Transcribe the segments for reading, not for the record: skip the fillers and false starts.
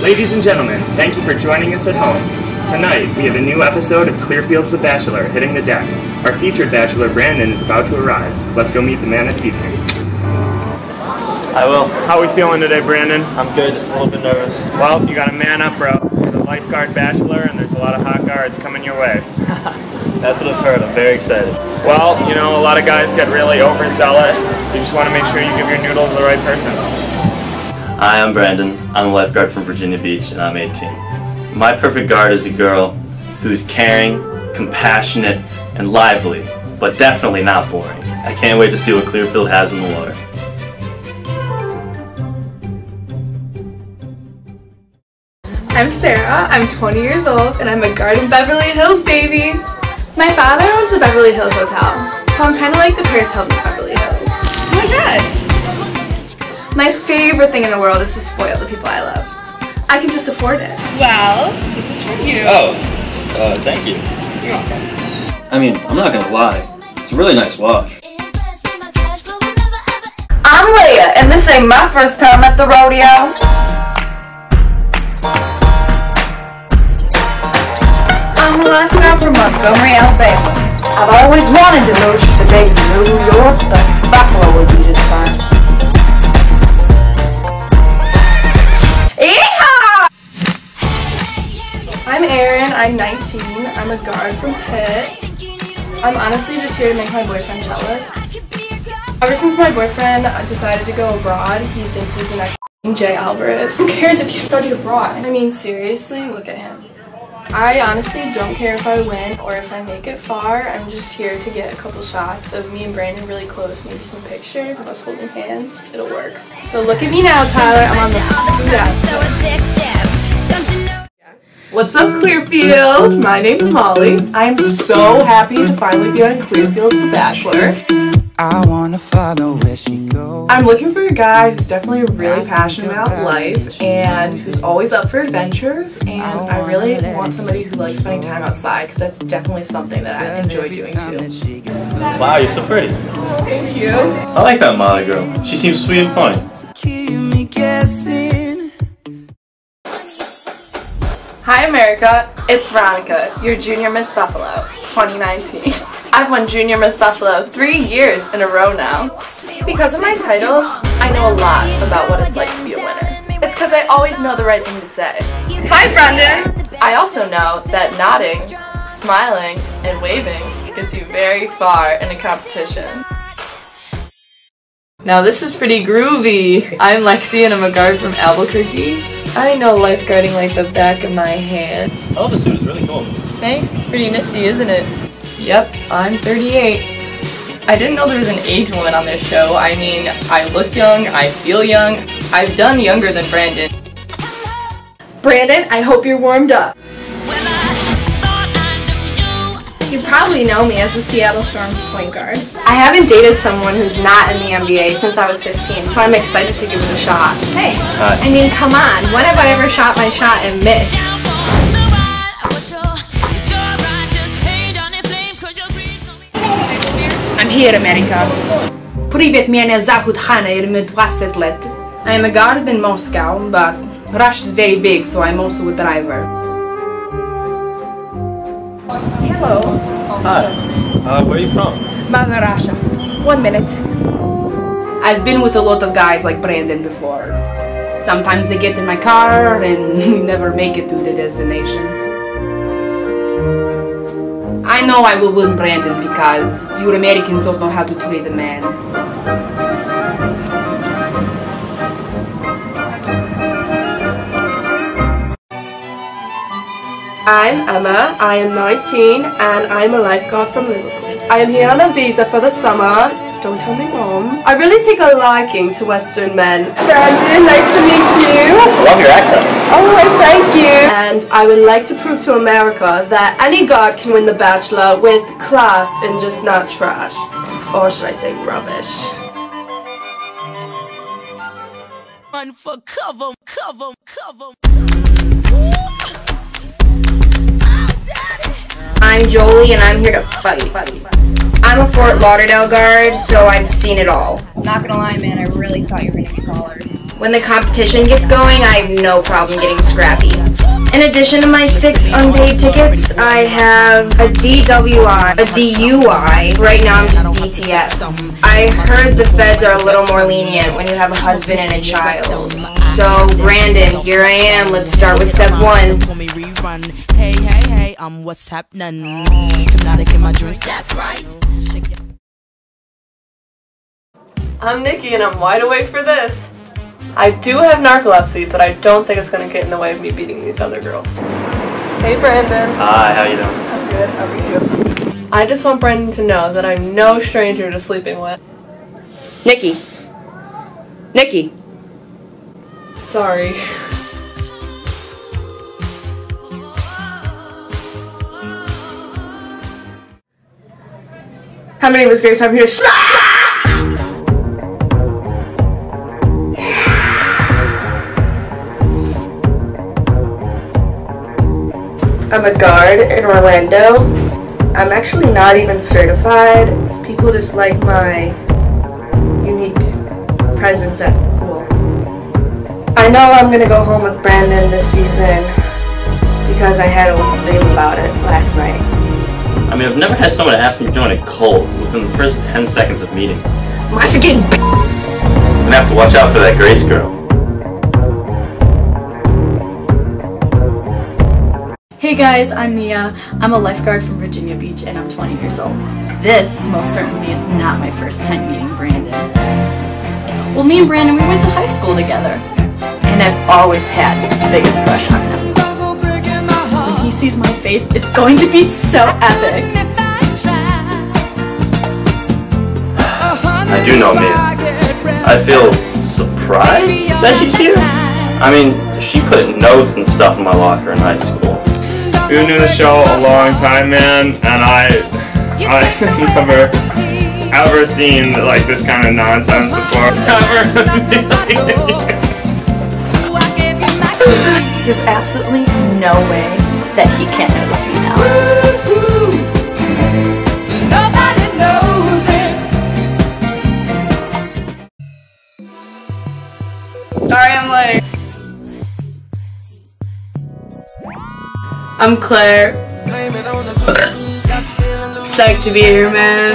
Ladies and gentlemen, thank you for joining us at home. Tonight, we have a new episode of Clearfield's The Bachelor hitting the deck. Our featured bachelor, Brandon, is about to arrive. Let's go meet the man of the evening. I will. How are we feeling today, Brandon? I'm good, just a little bit nervous. Well, you gotta man up, bro. You're the Lifeguard Bachelor, and there's a lot of hot guards coming your way. That's what I've heard. I'm very excited. Well, you know, a lot of guys get really overzealous. You just want to make sure you give your noodle to the right person. Hi, I'm Brandon. I'm a lifeguard from Virginia Beach, and I'm 18. My perfect guard is a girl who's caring, compassionate, and lively, but definitely not boring. I can't wait to see what Clearfield has in the water. I'm Sarah, I'm 20 years old, and I'm a guard in Beverly Hills, baby! My father owns the Beverly Hills Hotel, so I'm kind of like the Paris Hilton of Beverly Hills. Oh my god! My favorite thing in the world is to spoil the people I love. I can just afford it. Well, this is for you. Oh, thank you. You're welcome. I mean, I'm not gonna lie. It's a really nice wash. I'm Leah, and this ain't my first time at the rodeo. I'm a lifeguard from Montgomery, Alabama. I've always wanted to move to big New York, but Buffalo would be just fine. Yeehaw! I'm Erin, I'm 19, I'm a guard from Pitt. I'm honestly just here to make my boyfriend jealous. Ever since my boyfriend decided to go abroad, he thinks he's the next Jay Alvarez. Who cares if you studied abroad? I mean, seriously, look at him. I honestly don't care if I win or if I make it far. I'm just here to get a couple shots of me and Brandon really close, maybe some pictures of us holding hands. It'll work. So look at me now, Tyler. I'm on the desk. What's up, Clearfield? My name's Molly. I'm so happy to finally be on Clearfield's The Bachelor. I wanna follow where she goes. I'm looking for a guy who's definitely really passionate about life and who's always up for adventures, and I really want somebody who likes spending time outside because that's definitely something that I enjoy doing too. Wow, you're so pretty. Thank you. I like that Molly girl. She seems sweet and funny. Keep me guessing. Hi America, it's Veronica, your Junior Miss Buffalo, 2019. I've won Junior Miss Buffalo 3 years in a row now. Because of my titles, I know a lot about what it's like to be a winner. It's because I always know the right thing to say. Hi Brendan! I also know that nodding, smiling, and waving gets you very far in a competition. Now this is pretty groovy. I'm Lexi and I'm a guard from Albuquerque. I know lifeguarding like the back of my hand. Oh, the suit is really cool. Thanks, it's pretty nifty, isn't it? Yep, I'm 38. I didn't know there was an age limit on this show. I mean, I look young, I feel young. I've done younger than Brandon. Brandon, I hope you're warmed up. You probably know me as the Seattle Storm's point guard. I haven't dated someone who's not in the NBA since I was 15, so I'm excited to give it a shot. Hey, Hi. I mean, come on. When have I ever shot my shot and missed? I'm here, America. Привет, меня зовут Hanna, и мне 20 лет. I am a guard in Moscow, but Russia is very big, so I'm also a driver. Hello. Hi. Where are you from? Mother Russia. 1 minute. I've been with a lot of guys like Brandon before. Sometimes they get in my car and we never make it to the destination. I know I will win Brandon because you Americans don't know how to treat a man. I'm Emma, I am 19, and I'm a lifeguard from Liverpool. I am here on a visa for the summer. Don't tell me mom. I really take a liking to Western men. Brandon, nice to meet you. I love your accent. Oh, thank you. And I would like to prove to America that any guard can win The Bachelor with class and just not trash. Or should I say rubbish? Run for cover, cover, cover. I'm Jolie and I'm here to fight. I'm a Fort Lauderdale guard, so I've seen it all. Not gonna lie, man, I really thought you were gonna be taller. When the competition gets going, I have no problem getting scrappy. In addition to my 6 unpaid tickets, I have a DWI, a DUI. Right now I'm just DTF. I heard the feds are a little more lenient when you have a husband and a child. So, Brandon, here I am. Let's start with step 1. Hey, hey, hey, what's happening? Hypnotic in my drink, that's right. I'm Nikki and I'm wide awake for this. I do have narcolepsy, but I don't think it's going to get in the way of me beating these other girls. Hey Brandon. Hi, how you doing? I'm good, how are you? I just want Brandon to know that I'm no stranger to sleeping with. Nikki. Nikki. Sorry. How many of us Grace have here? I'm a guard in Orlando. I'm actually not even certified. People just like my unique presence at the pool. I know I'm gonna go home with Brandon this season because I had a dream about it last night. I mean, I've never had someone ask me to join a cult within the first 10 seconds of meeting. Maczka! I'm gonna have to watch out for that Grace girl. Hey guys, I'm Mia. I'm a lifeguard from Virginia Beach and I'm 20 years old. This most certainly is not my first time meeting Brandon. Well, me and Brandon, we went to high school together. And I've always had the biggest crush on him. When he sees my face, it's going to be so epic. I do know Mia. I feel surprised that she's here. I mean, she put notes and stuff in my locker in high school. We knew the show a long time, man, and I never ever seen like this kind of nonsense before. There's absolutely no way that he can't notice me now. Nobody knows it. Sorry I'm late. I'm Claire. Psyched to be here, man.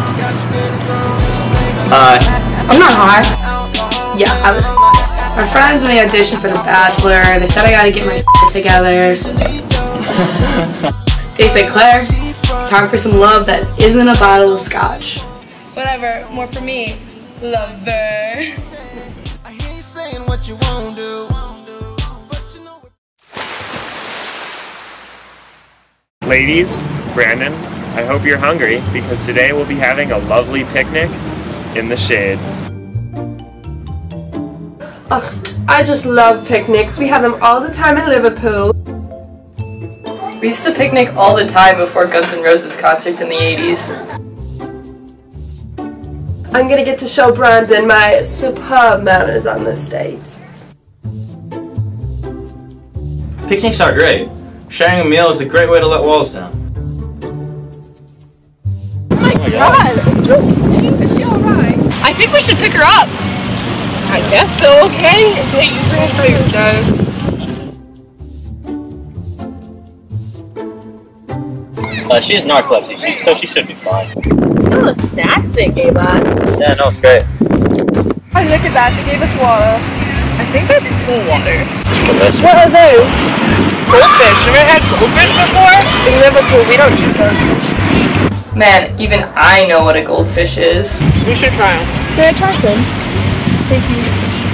Hi. I'm not high. Yeah, I was. My friends when I auditioned for The Bachelor, they said I gotta get my together. They said, Claire, it's time for some love that isn't a bottle of scotch. Whatever, more for me. Lover. I hear you saying what you won't do. Ladies, Brandon, I hope you're hungry because today we'll be having a lovely picnic in the shade. Ugh, I just love picnics. We have them all the time in Liverpool. We used to picnic all the time before Guns N' Roses concerts in the 80s. I'm gonna get to show Brandon my superb manners on this date. Picnics are great. Sharing a meal is a great way to let walls down. Oh my god! Is she alright? I think we should pick her up. I guess so, okay? Hey, you bring her your dough. She has narcolepsy, so she should be fine. Oh, the snacks they gave us. Yeah, no, it's great. Oh, look at that, they gave us water. I think that's pool water. Just delicious. What are those? Goldfish. Never had goldfish before? In Liverpool, we don't eat those. Man, even I know what a goldfish is. We should try them. Can I try some? Thank you.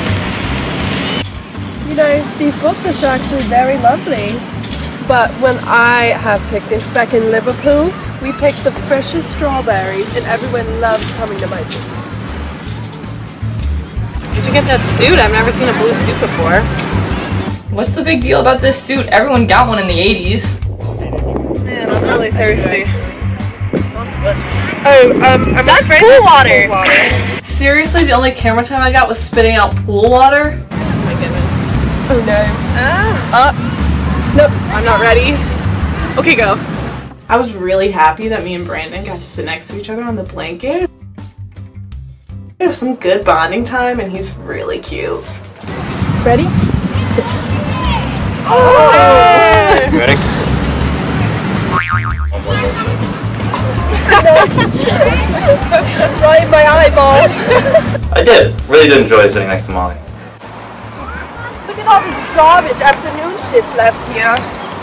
You know, these goldfish are actually very lovely. But when I have picnics back in Liverpool, we pick the freshest strawberries and everyone loves coming to my picnics. Did you get that suit? I've never seen a blue suit before. What's the big deal about this suit? Everyone got one in the 80s. Man, I'm really thirsty. Oh, that's pool water. Seriously, the only camera time I got was spitting out pool water? Oh my goodness. Oh no. Nope, I'm not ready. Okay, go. I was really happy that me and Brandon got to sit next to each other on the blanket. We have some good bonding time and he's really cute. Ready? Oh! Hey! Ready? Right in my eyeball. I did. Really did enjoy sitting next to Molly. Look at all this garbage afternoon shift left here.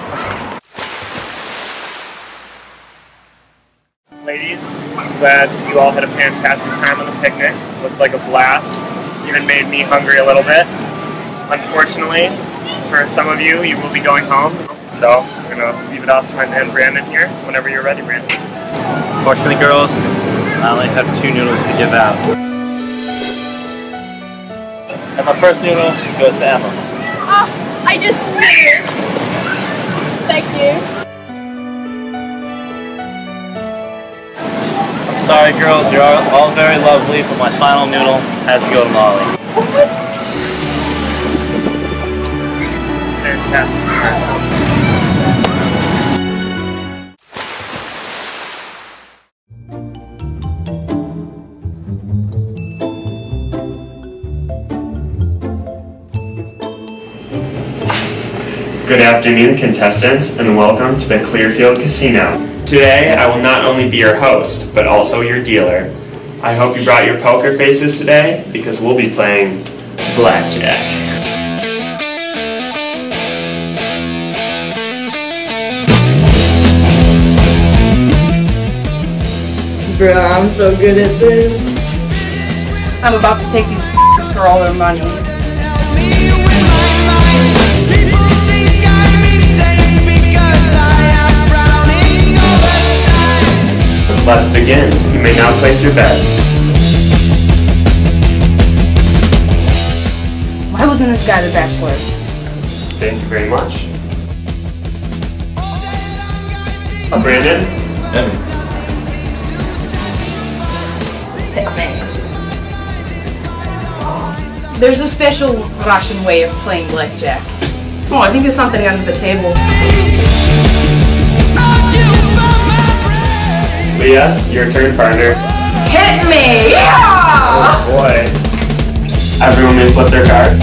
Ladies, I'm glad you all had a fantastic time on the picnic. Looked like a blast. Even made me hungry a little bit. Unfortunately, for some of you, you will be going home. So I'm going to leave it off to my man Brandon here. Whenever you're ready, Brandon. Fortunately, girls, I only have 2 noodles to give out. And my first noodle goes to Emma. Oh, I just finished. Thank you. I'm sorry, girls, you're all very lovely, but my final noodle has to go to Molly. Fantastic. Good afternoon, contestants, and welcome to the Clearfield Casino. Today, I will not only be your host, but also your dealer. I hope you brought your poker faces today, because we'll be playing blackjack. Bro, I'm so good at this. I'm about to take these f***ers for all their money. Let's begin. You may now place your bets. Why wasn't this guy the Bachelor? Thank you very much. Brandon? There's a special Russian way of playing blackjack. Oh, I think there's something under the table. Leah, your turn, partner. Hit me! Yeah! Oh boy. Everyone may flip their cards.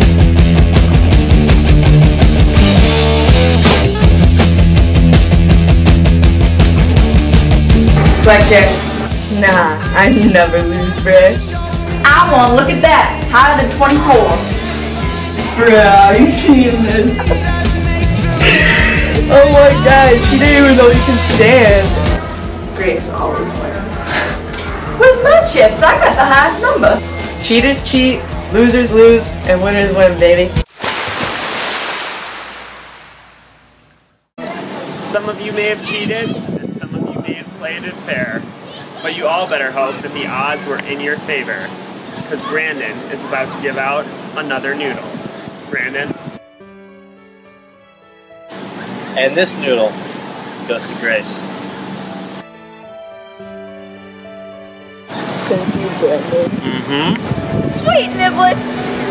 Blackjack. Nah, I never lose, bruh. I want to look at that. Higher than 24. Bruh, you seeing this? Oh my god, she didn't even know you can stand. Grace always wins. Where's my chips? I got the highest number. Cheaters cheat, losers lose, and winners win, baby. Some of you may have cheated, and some of you may have played it fair. But you all better hope that the odds were in your favor, because Brandon is about to give out another noodle. Brandon? And this noodle goes to Grace. Thank you, Brandon. Sweet niblets.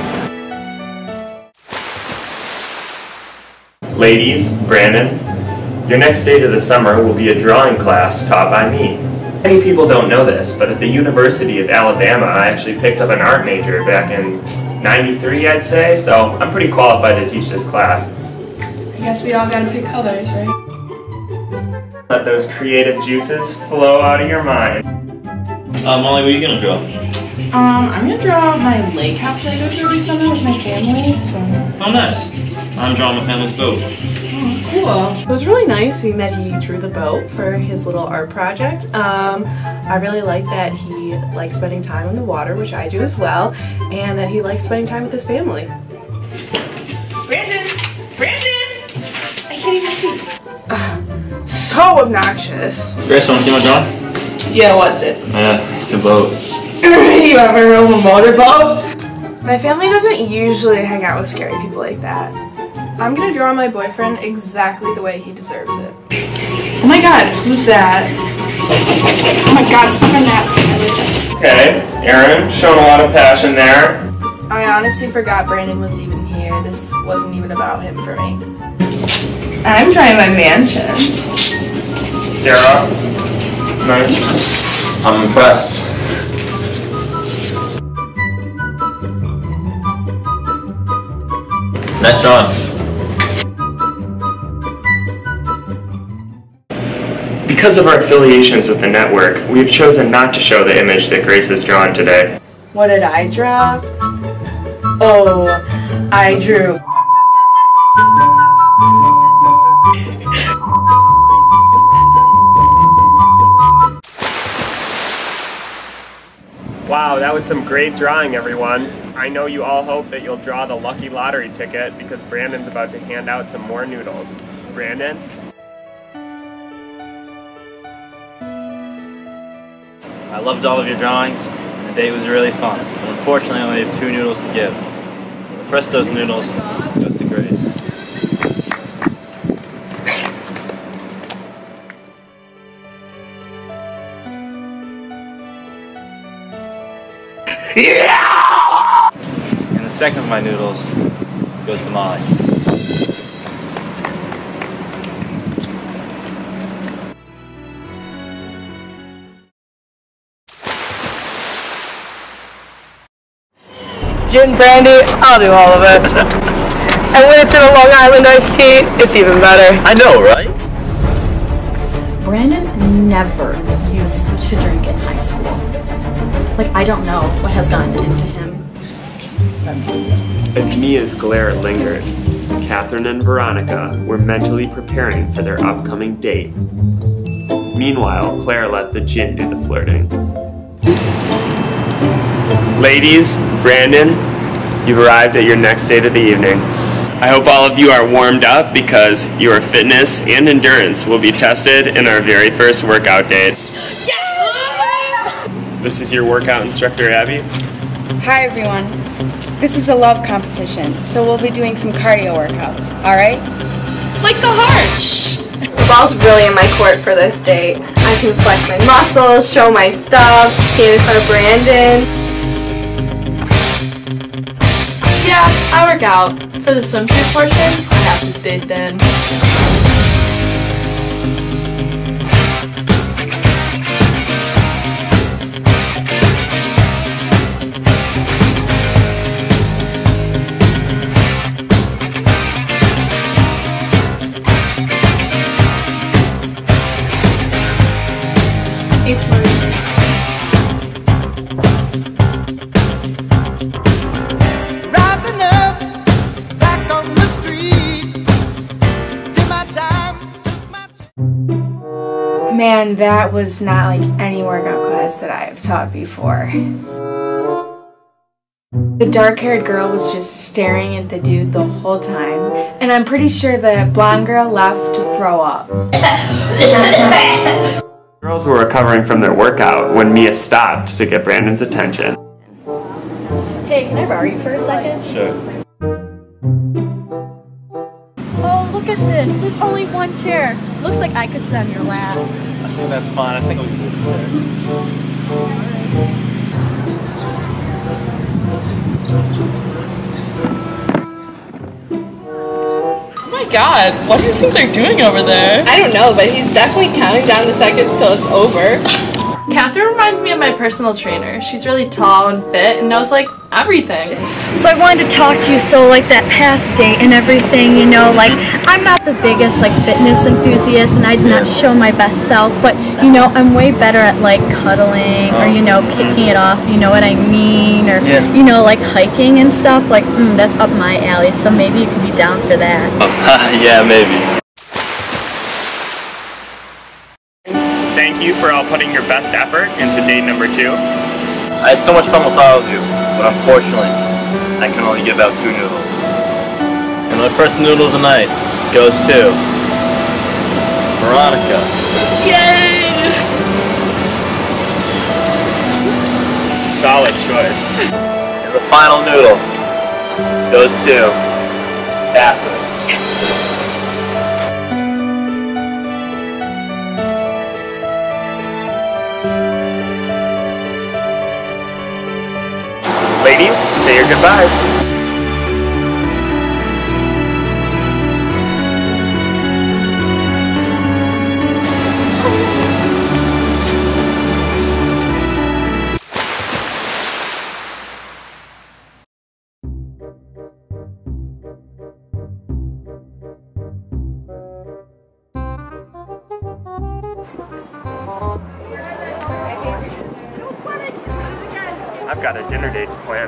Ladies, Brandon, your next day to the summer will be a drawing class taught by me. Many people don't know this, but at the University of Alabama, I actually picked up an art major back in '93, I'd say, so I'm pretty qualified to teach this class. I guess we all gotta pick colors, right? Let those creative juices flow out of your mind. Molly, what are you gonna draw? I'm gonna draw my lake house that I go to every summer with my family, so. Oh, nice. I'm drawing my family's boat. Cool. It was really nice seeing that he drew the boat for his little art project. I really like that he likes spending time on the water, which I do as well, and that he likes spending time with his family. Brandon! Brandon! I can't even see. So obnoxious. Grace, wanna see my drawing? Yeah, what's it? It's a boat. You ever rode a motorboat? My family doesn't usually hang out with scary people like that. I'm gonna draw my boyfriend exactly the way he deserves it. Oh my god, who's that? Oh my god, summon that. Okay, Aaron, showing a lot of passion there. I honestly forgot Brandon was even here. This wasn't even about him for me. I'm trying my mansion. Sarah, nice. I'm impressed. Nice drawing. Because of our affiliations with the network, we've chosen not to show the image that Grace has drawn today. What did I draw? Oh, I drew. Wow, that was some great drawing, everyone. I know you all hope that you'll draw the lucky lottery ticket because Brandon's about to hand out some more noodles. Brandon? I loved all of your drawings. The date was really fun. So unfortunately, I only have 2 noodles to give. The first of those noodles goes to Grace. And the second of my noodles goes to Molly. Gin, brandy, I'll do all of it. And when it's in a Long Island iced tea, it's even better. I know, right? Brandon never used to drink in high school. Like, I don't know what has gotten into him. As Mia's glare lingered, Catherine and Veronica were mentally preparing for their upcoming date. Meanwhile, Claire let the gin do the flirting. Ladies, Brandon, you've arrived at your next date of the evening. I hope all of you are warmed up because your fitness and endurance will be tested in our very first workout date. Yes! This is your workout instructor, Abby. Hi everyone. This is a love competition, so we'll be doing some cardio workouts, alright? Like the heart! Shh! The ball's really in my court for this date. I can flex my muscles, show my stuff, stand in front of Brandon. Yeah, I work out. For the swimsuit portion, I have to stay thin. It's fun. Man, that was not like any workout class that I have taught before. The dark-haired girl was just staring at the dude the whole time, and I'm pretty sure the blonde girl left to throw up. Girls were recovering from their workout when Mia stopped to get Brandon's attention. Hey, can I borrow you for a second? Sure. Oh, look at this. There's only one chair. Looks like I could sit on your lap. I think that's fine. I think we can do it Oh my god, what do you think they're doing over there? I don't know, but he's definitely counting down the seconds till it's over. Catherine reminds me of my personal trainer. She's really tall and fit and knows like everything. So I wanted to talk to you, so like that past date and everything, you know, like I'm not the biggest like fitness enthusiast and I do not show my best self, but you know, I'm way better at like cuddling or, you know, kicking it off, you know what I mean, or, you know, like hiking and stuff, like that's up my alley, so maybe you could be down for that. Yeah, maybe. Thank you for all putting your best effort into date number 2. I had so much fun with all of you, but unfortunately, I can only give out 2 noodles. And my first noodle of the night goes to Veronica. Yay! Solid choice. And the final noodle goes to Catherine. Ladies, say your goodbyes. I've got a dinner date to plan.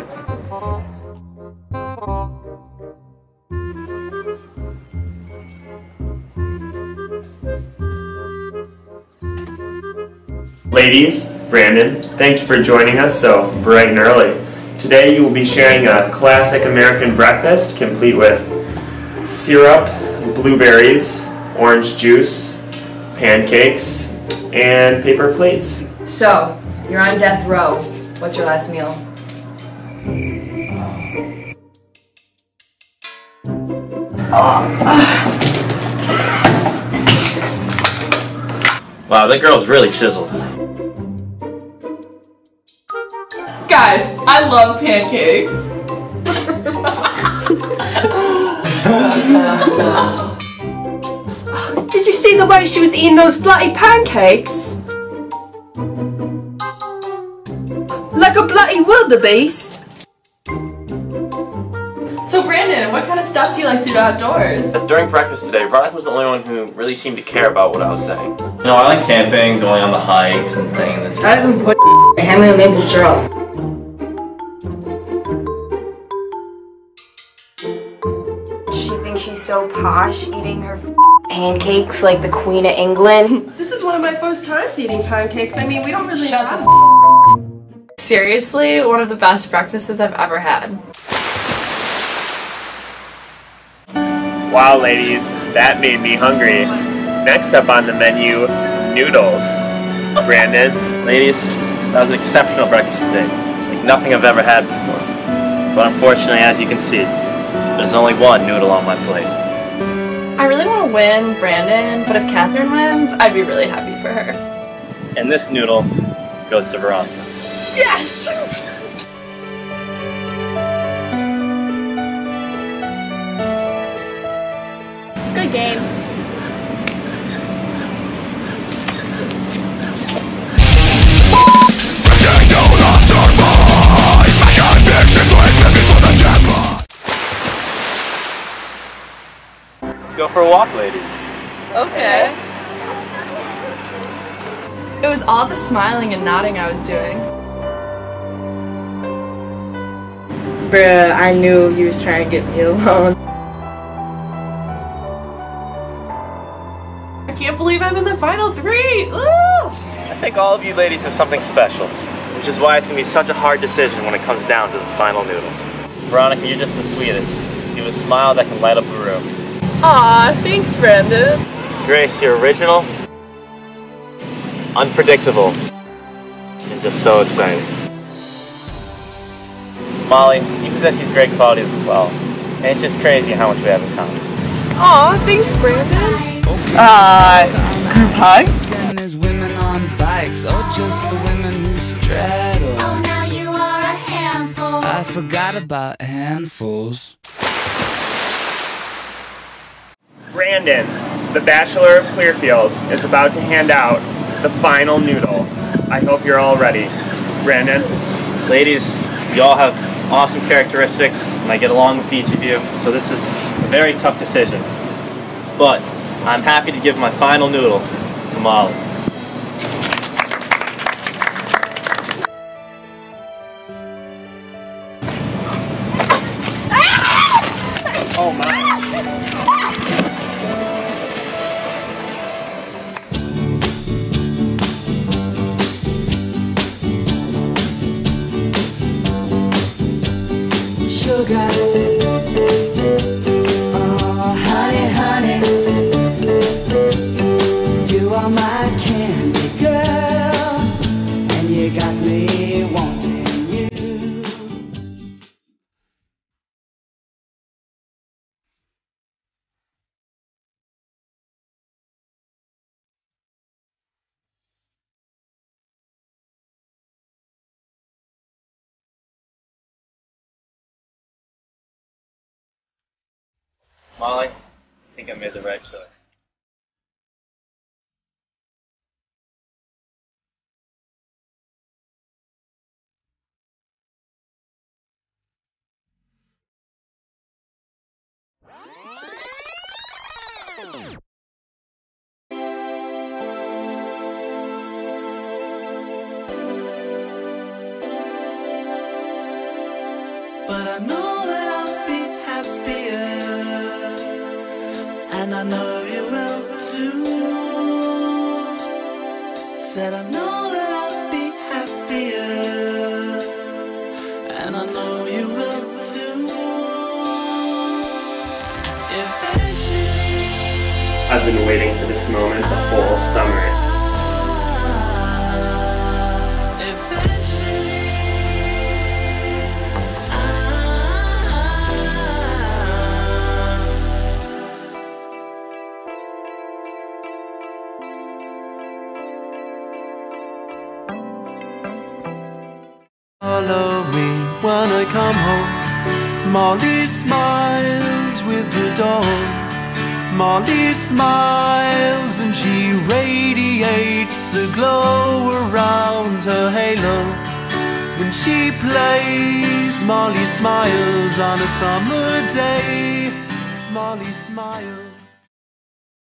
Ladies, Brandon, thank you for joining us so bright and early. Today you will be sharing a classic American breakfast complete with syrup, blueberries, orange juice, pancakes, and paper plates. So, you're on death row. What's your last meal? Wow, that girl's really chiseled. Guys, I love pancakes. Did you see the way she was eating those bloody pancakes? Like a bloody wildebeest. So Brandon, what kind of stuff do you like to do outdoors? During breakfast today, Veronica was the only one who really seemed to care about what I was saying. You know, I like camping, going on the hikes, and staying in the I haven't put hand me a maple syrup. She thinks she's so posh eating her pancakes like the Queen of England. This is one of my first times eating pancakes. I mean, we don't really have Seriously, one of the best breakfasts I've ever had. Wow, ladies, that made me hungry. Next up on the menu, noodles. Brandon? Ladies, that was an exceptional breakfast today. Like nothing I've ever had before. But unfortunately, as you can see, there's only one noodle on my plate. I really want to win Brandon, but if Catherine wins, I'd be really happy for her. And this noodle goes to Veronica. Yes! Good game. Let's go for a walk, ladies. Okay. It was all the smiling and nodding I was doing. Bruh, I knew he was trying to get me alone. I can't believe I'm in the final three! Ooh! I think all of you ladies have something special, which is why it's going to be such a hard decision when it comes down to the final noodle. Veronica, you're just the sweetest. You have a smile that can light up a room. Aw, thanks, Brandon. Grace, you're original, unpredictable, and just so exciting. Molly, you possess these great qualities as well, and it's just crazy how much we have in common. Aw, thanks, Brandon. Group hug? And there's women on bikes, or just the women who straddle. Oh, now you are a handful. I forgot about handfuls. Brandon, the Bachelor of Clearfield, is about to hand out the final noodle. I hope you're all ready. Brandon? Ladies, you all have awesome characteristics, and I get along with each of you, so this is a very tough decision. But I'm happy to give my final noodle to Molly. Oh my. Sugar, oh honey, honey, you are my candy girl, and you got me wanting you. Molly, I think I made the right choice. I know that I'll be happier, and I know you will too. Said I know that I'll be happier, and I know you will too. Eventually, I've been waiting for this moment the whole summer. Follow me when I come home. Molly smiles with the dawn. Molly smiles and she radiates a glow around her halo. When she plays, Molly smiles on a summer day. Molly smiles.